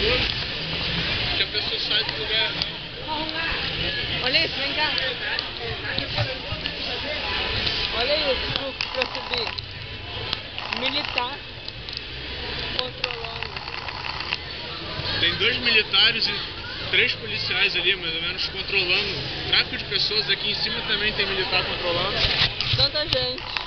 perigoso que a pessoa sai do lugar. Olha isso, vem cá. Olha isso, fluxo pra subir. Militar controlando. Tem 2 militares e 3 policiais ali, mais ou menos, controlando o tráfico de pessoas. Aqui em cima também tem militar controlando. Tanta gente.